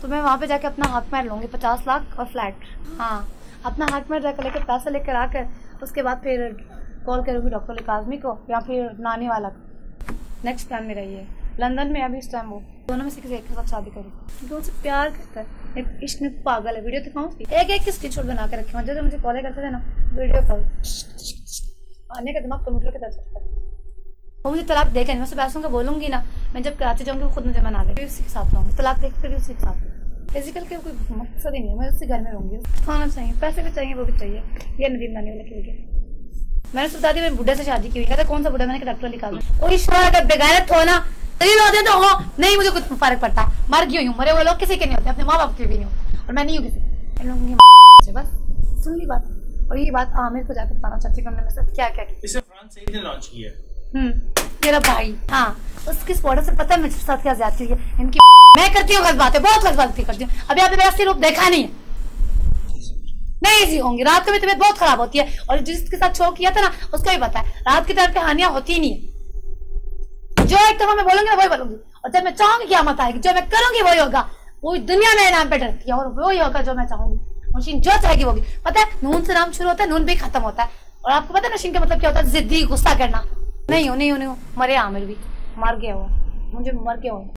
तो मैं वहाँ पे जाके अपना हक मार लूँगी 50 लाख और फ्लैट। हाँ, अपना हक मार जाकर लेकर पैसा लेकर आकर उसके बाद फिर कॉल करूँगी डॉक्टर काज़मी को या फिर नानी वाला को। नेक्स्ट प्लान मेरा ये है। लंदन में अभी इस टाइम वो दोनों में से किसी एक के साथ शादी करूँ क्योंकि उनसे प्यार करता है। इश्क में पागल है। वीडियो दिखाऊँ एक स्क्रीनशॉट बना के रखे जब मुझे कॉल करते थे ना वीडियो कॉल आने का दिमाग कंप्यूटर के तरह चलता है। वो मुझे तलाक देखे मैं उससे पैसों का बोलूँगी ना, मैं जब कराची जाऊँगी वो खुद मुझे मना दे उसी के साथ रहूँगी। तलाक देख फिर भी उसी के साथ। फिजिकल के कोई मकसद ही नहीं है, मैं उससे घर में रहूँगी। खाना चाहिए, पैसे भी चाहिए, वो भी चाहिए। ये नदीम नानी वाला की वीडियो मैंने बता दी। मैंने बुढ़े से शादी की हुई। कहता कौन सा बुढ़ा? मैंने डॉक्टर निकाल कोई अगर बेगैरत हो ना तो हो नहीं, मुझे कुछ फर्क पड़ता। मर गई हूँ, मरे वो लोग किसी के नहीं होते, अपने माँ बाप के भी नहीं होते और मैं नहीं हूँ किसी। बस सुन ली बात। और ये बात आमिर को जाकर बताना चाहती हूँ हमने मेरे क्या क्या किया। फ्रांस से लॉन्च किया मेरा भाई। हाँ, उसकी स्पॉटर से पता है मेरे साथ क्या जाती है इनकी। मैं करती हूँ गलत बातें, बहुत गलत बातें करती हूँ। अभी आपने मेरा असली रूप देखा नहीं है। नहीं इजी होंगी, रात को भी तबीयत बहुत खराब होती है और जिसके साथ शो किया था ना उसको भी पता है रात की तरफ कहानियां होती ही नहीं है। जो एक तरफ मैं बोलूंगी ना वही बोलूंगी और जब मैं चाहूंगी क्या मत आएगी, जो मैं करूंगी वही होगा। पूरी दुनिया मेरे नाम पे डरती है और वही होगा जो मैं चाहूंगी। मशीन जो चाहेगी वो भी। पता है नून से नाम शुरू होता है, नून भी खत्म होता है। और आपको पता है मशीन का मतलब क्या होता है? जिद्दी, गुस्सा करना। नहीं हो मरे आमिर भी मर गया हुआ, मुझे मर गया हुआ।